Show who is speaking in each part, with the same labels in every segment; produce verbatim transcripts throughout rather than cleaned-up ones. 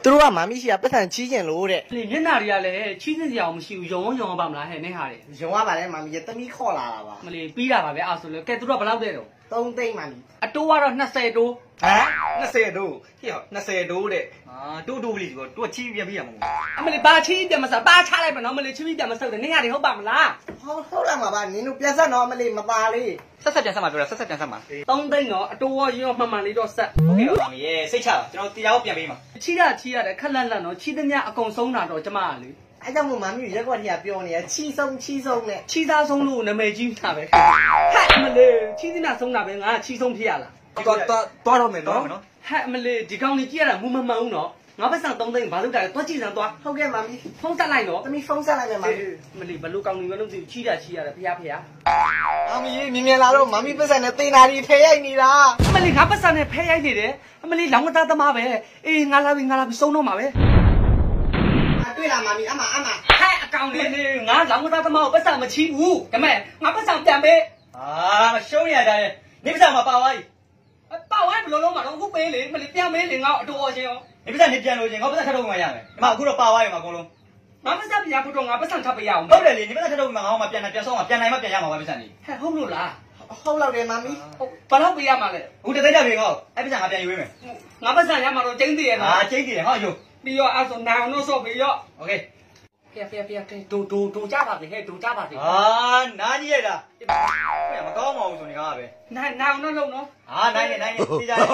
Speaker 1: တို့ကမမီးရှိကပတ်စံချီးကျင်လို့တဲ့
Speaker 2: လေမျက်နှာတွေကလည်းချီးစင်စရာမရှိဘူးယုံယုံပါမလားဟဲ့နေဟာတွေ
Speaker 1: ယုံရပါလေမမီးရဲ့တမီးခေါ်လာတာပါ
Speaker 2: မလေးပြီးတာပါဗျအဲ့ဆိုလေကဲတို့ကဘယ်လောက်တဲ့တော့
Speaker 1: သုံးသိန်းမမီး
Speaker 2: အတိုးကတော့နှစ်ဆယ်တိုး
Speaker 3: ဟမ်နှစ်ဆယ်တိုးဟေ့နှစ်ဆယ်တိုးတဲ့အာတိုးတိုးကလေးဆိုတော့ချီးပြန်ပြရမှာ
Speaker 2: အမလေးဘာချီးပြန်မစားဘာချလိုက်ပါနော်မလေးချီးပြန်မဆုပ်တယ်နေဟာတွေဟုတ်ပါမလား
Speaker 1: ဟုတ်ဟုတ်လားမပါနင်တို့ပြန်ဆက်တော့အမလေးမပါလေ
Speaker 3: ဆက်ဆက်ပြန်ဆက်မှာပြောတာဆက်ဆက်ပြန်ဆက်မှာ
Speaker 2: သုံးသိန်းတော့အတိုးရောမှန်မှန်လေးတော့ဆက်
Speaker 3: ဟုတ်ကဲ့ပါမီးရဲ့စိတ်ချပါကျွန်တော်တရားကိုပြန်ပေးမှာ
Speaker 2: ချီးတာချီးရတယ်ခက်လက်လက်နော်ချီးသမျှအကုန်ဆုံးတာတော့ကျမကလေ
Speaker 1: အဲကြောင့်မို့မမီးရက်ကွက်ကြီးကပြောနေရချီဆုံးချီဆုံးနဲ့
Speaker 2: ချီသားဆုံးလို့နာမည်ကြီးတာပဲဟဲ့အမလေးချီးသမျှဆုံးတာပဲငါချီဆုံးဖြစ်ရလား
Speaker 3: တော့တော့တော့တော့မယ်နော်
Speaker 2: ဟဲ့အမလေးဒီကောင်ကြီးကြည့်ရတာမူမမှန်ဘူးနော်ငါပတ်စံသုံးသိန်းဘာလို့တာလဲတွက်ကြည့်စမ်းသွား
Speaker 1: ဟုတ်ကဲ့မမီး
Speaker 2: ဖုန်းဆက်လိုက်နော်
Speaker 1: တမီးဖုန်းဆက်လိုက်မယ်
Speaker 2: မမလေးဘလို့ကောင်ကြီးမလို့ချီးတာချီးရတယ်ဖျားဖျား
Speaker 1: မမီးမြင်မြင်လာတော့မမီးပတ်စံနဲ့သေနာကြီးဖဲရိုက်နေတာ
Speaker 2: အမလေးငါပတ်စံနဲ့ဖဲရိုက်နေတယ်အမလေးလောင်းသားသမားပဲအေးငါလာပြီငါလာပြီစုံတော့မှာပဲ
Speaker 1: တွေ့လားမမီးအမအမ
Speaker 2: ဟဲ့အကောင်လေးငါလောင်းသားသမားကိုပတ်စံမချီးဘူးဒါမဲ့ငါပတ်စံပြန်ပေး
Speaker 3: အာမရှုံးရကြရဲ့နေပတ်စံမှာပါသွားပြီ
Speaker 2: ပါဝိုင်းဘလို့လုံးမှာတော့အခုပေးလေမလေးပြန်ပေးလေငါအတူအော်ချင်းရော
Speaker 3: နေပတ်စံနေပြန်လို့ချင်းငါပတ်စံထပ်ထုတ်မှရမယ်ဒီမှာအခုတော့ပါသွားပြီမှာအကုန်လုံး
Speaker 2: ငါပတ်စံပြန်ဖို့တော့ငါပတ်စံထပ်ပေးရအောင်
Speaker 3: ဟုတ်တယ်လေနေပတ်စံထပ်ထုတ်မှငါ့မှာပြန်ပြန်ဆောင်းမှာပြန်နိုင်မှပြန်ရမှာပါပတ်စံနေ
Speaker 2: ဟဲ့ဟုတ်လို့လား
Speaker 1: ဟုတ်လောက်တယ်မမီး
Speaker 2: ဘာလို့ပေးရမှာလဲ
Speaker 3: အခုတသိန်းတက်ပြီကောအဲ့ပတ်စံငါပြန်ယူပေးမယ်
Speaker 2: ငါပတ်စံရမှာတော့ကျင်းသေးရလား
Speaker 3: အာကျင်းသေးတယ်ဟောယူ
Speaker 2: ပြီးရောအဲ့ဆိုနိုင်အောင်လို့ဆော့ပြီးရော
Speaker 3: โอเค
Speaker 2: ဖျက်ဖျက်ဖျက်တူတူတူကြပါစေဟဲ့တူကြပါစေ
Speaker 3: အာနားကြီးရတာမကောင်းပါဘူးဆိုနေကားပဲ
Speaker 2: နိုင်နိုင်အောင်လို့နော်
Speaker 3: အာနိုင်နေနိုင်နေသိကြတယ်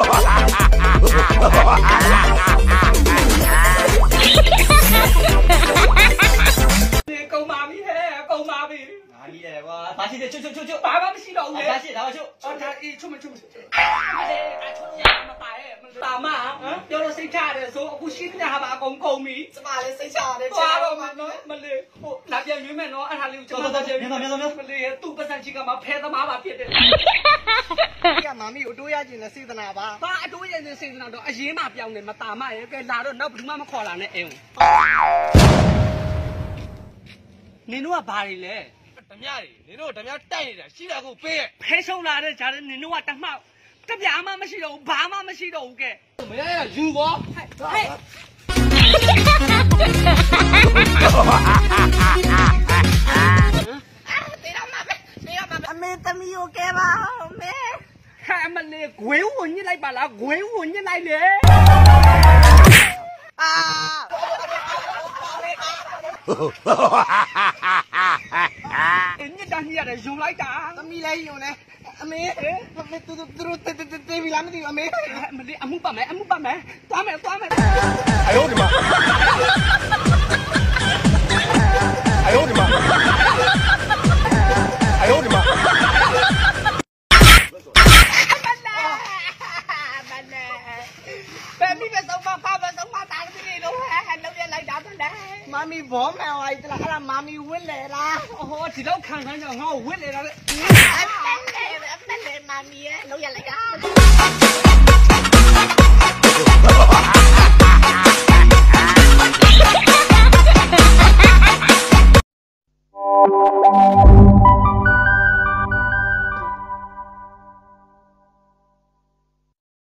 Speaker 2: ဒီကောင်ပါပြီဟဲ့ကောင်ပါပြီ
Speaker 3: နားကြီးရတယ်ကွာဘာရှိတယ်ချွတ်ချွတ်ချွတ်ချွတ်
Speaker 2: ဘာမှမရှိတော့ဘူးလေ
Speaker 3: ဘာရှိဒါမှချွတ်
Speaker 2: အော်ဒါအေးချွတ်မချွတ်အချွတ်ရမှာပါရဲ့တာမဟမ်ပြောလို့စိတ်ချရတယ်ဆိုအခုရှိနေတာဟာပါအကုန်ကုန်ပြီ
Speaker 1: ကျမလည်းစိတ်ချရတယ်
Speaker 2: ချာတော့မနော်မလေးဟိုလာပြန်ရွေးမယ်နော်အဲ့ဒါလေးကိုကျွန်တော်ပြန်ရွေးမယ်မလေးသူ့ပတ်စံချီကမှာဖဲသမားပါဖြစ်တယ်
Speaker 1: ကမမီးအတိုးရကျင်တဲ့စေတနာပါ
Speaker 2: ဘာအတိုးရကျင်စေတနာတော့အရင်မှပြောင်းနေမတာမရဲ့ကဲလာတော့နောက်ဘယ်သူမှမခေါ်လာနဲ့အင်းနင်တို့ကဘာတွေလဲ
Speaker 3: ဓမြတွေနင်တို့ဓမြတိုက်နေတာရှိတာကိုပေး
Speaker 2: ဖဲရှုံလာတဲ့ဂျားနင်တို့ကတမှောက်တပြားမှမရှိတော့ဘူးဘာမှမရှိတော့ဘူးကဲ
Speaker 3: မရရယူကော
Speaker 2: ဟဲ့ဟဲ့
Speaker 1: တေးရမှာပဲတေးရမှာအမေသမီးကိုကဲပါအောင်မေ
Speaker 2: ဟဲ့မလေးဂွေးဝင်ညစ်လိုက်ပါလားဂွေးဝင်ညစ်လိုက်လေ
Speaker 1: အာ
Speaker 2: အင်းညတန်းကြီးရတယ်ယူလိုက်တာ
Speaker 1: သမီးလည်းယူနေအမေသူသူသူတေးပြီလားမသိဘူးအမေ
Speaker 2: မလေးအမှုပါမယ်အမှုပါမယ်သွားမယ်သွားမယ်
Speaker 3: 哎呦我的妈哎呦我的妈哎呦我的妈
Speaker 1: 妈咪帮忙我一啦，阿妈咪问来啦。
Speaker 2: 哦，知道看看就我问来啦。
Speaker 1: 妈咪，老人嚟噶。